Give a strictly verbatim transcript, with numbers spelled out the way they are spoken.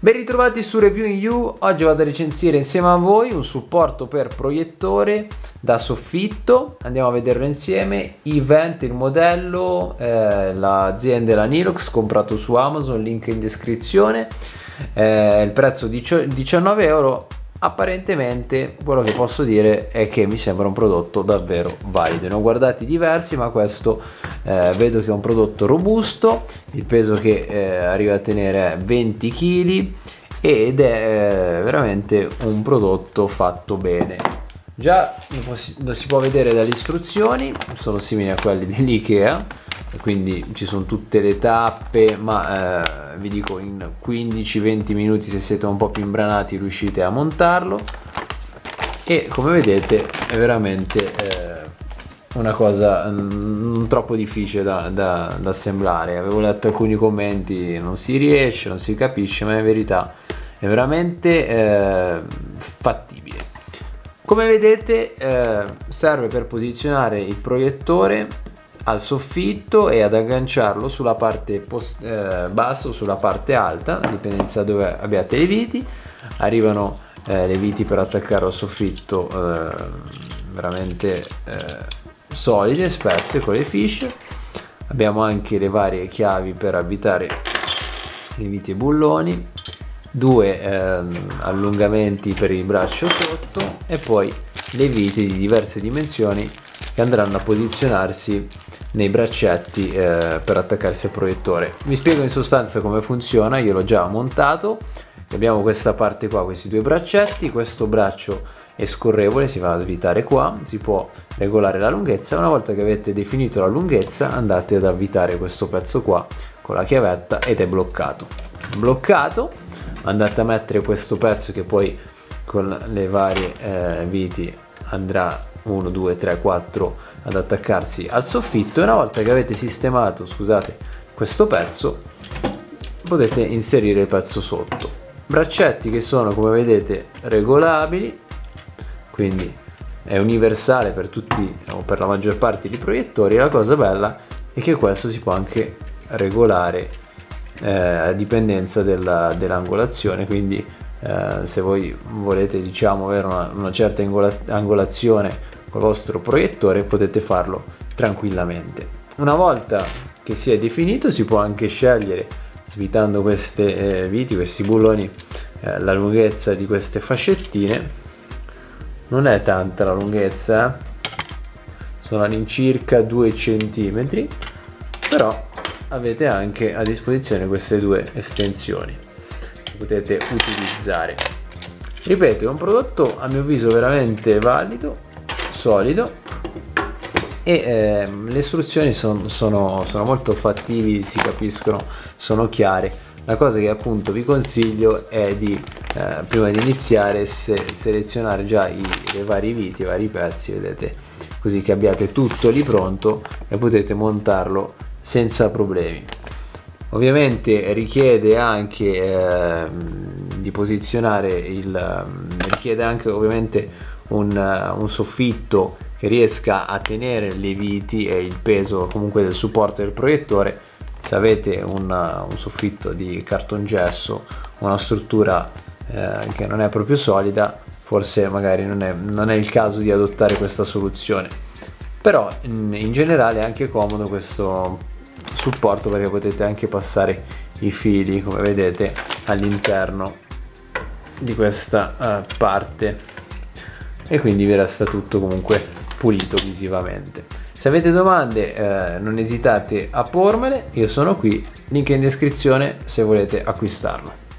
Ben ritrovati su Reviewing You. Oggi vado a recensire insieme a voi un supporto per proiettore da soffitto. Andiamo a vederlo insieme. Event, il modello, eh, l'azienda è la Nilox, comprato su Amazon, link in descrizione. Eh, il prezzo diciannove euro. Apparentemente quello che posso dire è che mi sembra un prodotto davvero valido. Ne ho guardati diversi, ma questo eh, vedo che è un prodotto robusto. Il peso che eh, arriva a tenere è venti chili ed è eh, veramente un prodotto fatto bene. Già lo si può vedere dalle istruzioni, sono simili a quelli dell'IKEA, quindi ci sono tutte le tappe, ma eh, vi dico in quindici venti minuti, se siete un po' più imbranati, riuscite a montarlo. E come vedete è veramente eh, una cosa non troppo difficile da, da, da assemblare. Avevo letto alcuni commenti, non si riesce, non si capisce, ma in verità è veramente eh, fattibile. Come vedete eh, serve per posizionare il proiettore al soffitto e ad agganciarlo sulla parte post, eh, bassa o sulla parte alta, a dipendenza da dove abbiate le viti. Arrivano eh, le viti per attaccarlo al soffitto eh, veramente eh, solide, spesse, con le fish. Abbiamo anche le varie chiavi per avvitare le viti e bulloni, due eh, allungamenti per il braccio sotto e poi le viti di diverse dimensioni che andranno a posizionarsi nei braccetti eh, per attaccarsi al proiettore. Vi spiego in sostanza come funziona. Io l'ho già montato. Abbiamo questa parte qua, questi due braccetti, questo braccio è scorrevole, si va a svitare qua, si può regolare la lunghezza. Una volta che avete definito la lunghezza andate ad avvitare questo pezzo qua con la chiavetta ed è bloccato. Bloccato, andate a mettere questo pezzo che poi con le varie eh, viti andrà uno, due, tre, quattro ad attaccarsi al soffitto, e una volta che avete sistemato, scusate, questo pezzo potete inserire il pezzo sotto. Braccetti che sono, come vedete, regolabili, quindi è universale per tutti o per la maggior parte di proiettori. La cosa bella è che questo si può anche regolare eh, a dipendenza della, dell'angolazione, quindi eh, se voi volete, diciamo, avere una, una certa angola, angolazione con il vostro proiettore, potete farlo tranquillamente. Una volta che si è definito si può anche scegliere, svitando queste eh, viti, questi bulloni, eh, la lunghezza di queste fascettine. Non è tanta la lunghezza, eh? Sono all'incirca due centimetri, però avete anche a disposizione queste due estensioni che potete utilizzare. Ripeto, è un prodotto a mio avviso veramente valido, solido, e eh, le istruzioni son, sono, sono molto fattibili, si capiscono, sono chiare. La cosa che appunto vi consiglio è di eh, prima di iniziare se, selezionare già i, le varie viti, i vari pezzi, vedete, così che abbiate tutto lì pronto e potete montarlo senza problemi. Ovviamente richiede anche eh, di posizionare il richiede anche ovviamente un, un soffitto che riesca a tenere le viti e il peso comunque del supporto del proiettore. Se avete un, un soffitto di cartongesso, una struttura eh, che non è proprio solida, forse magari non è, non è il caso di adottare questa soluzione, però in, in generale è anche comodo questo supporto, perché potete anche passare i fili, come vedete, all'interno di questa uh, parte, e quindi vi resta tutto comunque pulito visivamente. Se avete domande eh, non esitate a pormele, io sono qui, link in descrizione se volete acquistarlo.